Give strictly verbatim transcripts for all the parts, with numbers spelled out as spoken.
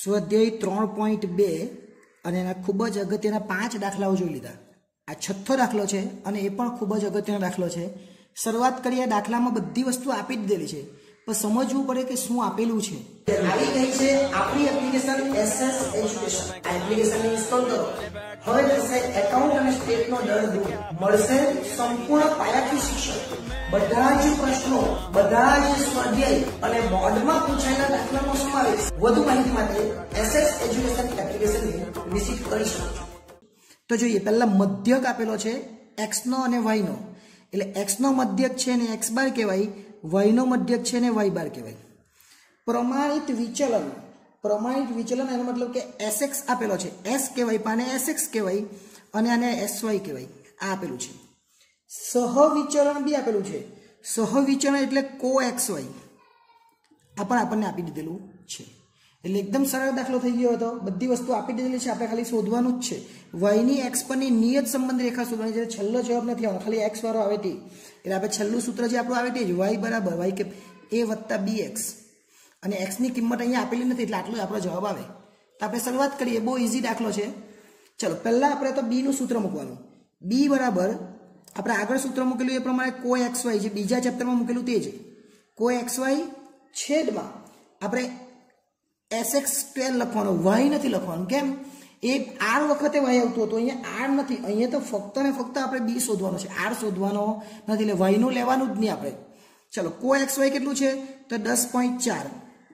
સ્વાધ્યાય ત્રણ પોઈન્ટ બે અને એના ખૂબ જ અગત્યના પાંચ દાખલાઓ જોઈ લીધા. આ છઠ્ઠો દાખલો છે અને એ પણ ખૂબ જ અગત્યનો દાખલો છે. શરૂઆત કરીએ, દાખલામાં બધી વસ્તુ આપી જ દેલી છે, પણ સમજવું પડે કે શું આપેલું છે. આવી ગઈ છે આપણી એપ્લિકેશન એસએસ એજ્યુકેશન. આ એપ્લિકેશન ઇન્સ્ટોલ કરો. હવે થશે એકાઉન્ટ અને સ્ટેટનો દર દૂર. મળશે સંપૂર્ણ પાયાથી શિક્ષણ. બધા જ પ્રશ્નો, બધા જ સ્વાધ્યાય અને બોર્ડમાં પૂછાયેલા દાખલાનો સમાવેશ. વધુ માહિતી માટે એસએસ એજ્યુકેશન એપ્લિકેશનને વિઝિટ કરી શકો છો. તો જોઈએ, પહેલા મધ્યક આપેલો છે x નો અને y નો. એટલે x નો મધ્યક છે ને x બાર કહેવાય, y નો મધ્યક છે ને y બાર કહેવાય. પ્રમાણિત વિચલન, પ્રમાણિત વિચલન એનો મતલબ કે sx આપેલો છે, s કહેવાય, પાને sx કહેવાય અને આને sy કહેવાય. આ આપેલું છે. સહવિચલન બી આપેલું છે. સહવિચલન એટલે કો xy. આ પણ આપણને આપી દીધેલું છે. એટલે એકદમ સરળ દાખલો થઈ ગયો હતો. બધી વસ્તુ આપી દીધેલી છે, આપણે ખાલી શોધવાનું જ છે. y ની x પરની નિયત સંબંધ રેખા શોધવાની છે. છેલ્લો જવાબ નથી આવવાનો, ખાલી x વાળો આવે તે. એટલે આપણે છેલ્લું સૂત્ર જે આપણું આવે તે જ y બરાબર y કે a વત્તા bx, અને x ની કિંમત અહીંયા આપેલી નથી એટલે આટલો જ આપણો જવાબ આવે. તો આપણે શરૂઆત કરીએ. બહુ ઈઝી દાખલો છે. ચલો, પહેલા આપણે તો b નું સૂત્ર મૂકવાનું. b બરાબર આપણે આગળ સૂત્ર મૂકેલું એ પ્રમાણે કો xy, જે બીજા ચેપ્ટરમાં મૂકેલું તે જ કો xy છેદમાં આપણે sx સ્ક્વેર લખવાનો, y નથી લખવાનું. કેમ? એ r વખતે y આવતું હતું, અહીંયા r નથી. અહીંયા તો ફક્ત ને ફક્ત આપણે b શોધવાનો છે, r શોધવાનો નથી. એટલે y નું લેવાનું જ નહીં આપણે. ચલો, કો xy કેટલું છે તો દસ પોઈન્ટ ચાર.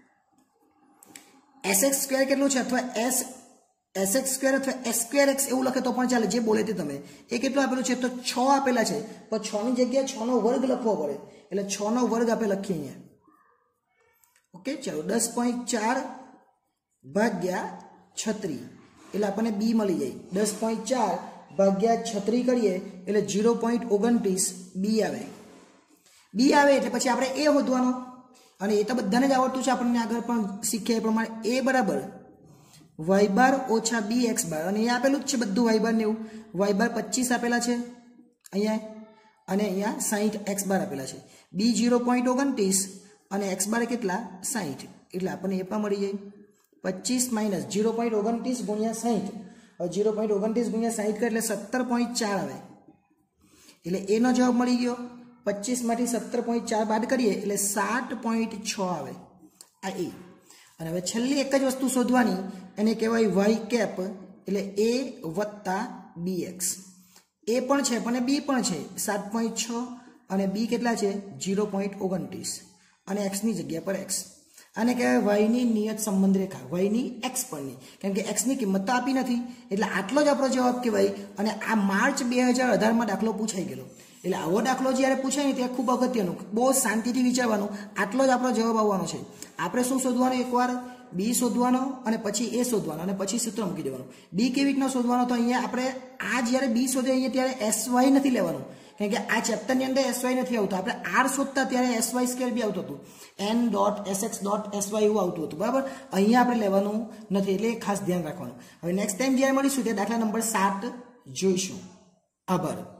sx સ્ક્વેર કેટલું છે, અથવા s sx સ્ક્વેર અથવા s સ્ક્વેર x એવું લખે તો પણ ચાલે, જે બોલે તે તમે. એ કેટલું આપેલું છે તો છ આપેલા છે, પણ છ ની જગ્યાએ છ નો વર્ગ લખવો પડે, એટલે છ નો વર્ગ આપણે લખીએ અહીંયા. ઓકે, ચલો, દસ પોઈન્ટ ચાર ભાગ્યા છત્રી એટલે આપણને બી મળી જાય. દસ પોઈન્ટ ચાર ભાગ્યા છત્રી કરીએ એટલે ઝીરો પોઈન્ટ ઓગણત્રીસ બી આવે. બી આવે એટલે પછી આપણે એ શોધવાનો, અને એ તો બધાને જ આવડતું છે, આપણને આગળ પણ શીખ્યા એ પ્રમાણે. એ બરાબર વાય બાર ઓછા બી એક્સ બાર, અને એ આપેલું જ છે બધું વાય બાર ને એવું. વાય બાર પચીસ આપેલા છે અહીંયા, અને અહીંયા સાહીઠ એક્સ બાર આપેલા છે. બી ઝીરો પોઈન્ટ ઓગણત્રીસ અને એક્સ બાર કેટલા સાહીઠ, એટલે આપણને એ પણ મળી જાય. પચીસ માઇનસ ઝીરો પોઈન્ટ ઓગણત્રીસ ગુણ્યા સાહીઠ, હવે ઝીરો પોઈન્ટ ઓગણત્રીસ ગુણ્યા સાહીઠ કરે એટલે સત્તર પોઈન્ટ ચાર આવે. એટલે એનો જવાબ મળી ગયો. પચીસ માંથી સત્તર પોઈન્ટ ચાર બાદ કરીએ એટલે સાત પોઈન્ટ છ આવે. આ એ. અને હવે છેલ્લી એક જ વસ્તુ શોધવાની, એને કહેવાય વાય કેપ, એટલે એ વત્તા બી એક્સ. એ પણ છે પણ બી પણ છે. સાત પોઈન્ટ છ અને બી કેટલા છે ઝીરો પોઈન્ટ ઓગણત્રીસ, અને એક્સની જગ્યા પર એક્સ. આને કહેવાય વાયની નિયત સંબંધ રેખા, વાયની એક્સ પરની. કેમ કે એક્સની કિંમત તો આપી નથી, એટલે આટલો જ આપણો જવાબ કહેવાય. અને આ માર્ચ બે હજાર અઢારમાં દાખલો પૂછાઈ ગયેલો. એટલે આવો દાખલો જ્યારે પૂછાય ને ત્યારે ખૂબ અગત્યનું, બહુ શાંતિથી વિચારવાનું. આટલો જ આપણો જવાબ આવવાનો છે. આપણે શું શોધવાનું? એકવાર બી શોધવાનો, અને પછી એ શોધવાનો, અને પછી સૂત્ર મૂકી દેવાનું. બી કેવી રીતના શોધવાનો? તો અહીંયા આપણે આ જ્યારે બી શોધે અહીંયા ત્યારે એસ વાય નથી લેવાનું, કારણ કે આ ચેપ્ટરની અંદર એસ વાય નથી આવતું. આપણે આર શોધતા ત્યારે એસ વાય સ્ક્વેર બી આવતું હતું, N dot S X dot S Y એવું આવતું હતું. બરાબર, અહીંયા આપણે લેવાનું નથી, એટલે ખાસ ધ્યાન રાખવાનું. હવે નેક્સ્ટ ટાઈમ જ્યારે મળીશું ત્યારે દાખલા નંબર સાત જોઈશું. આભાર.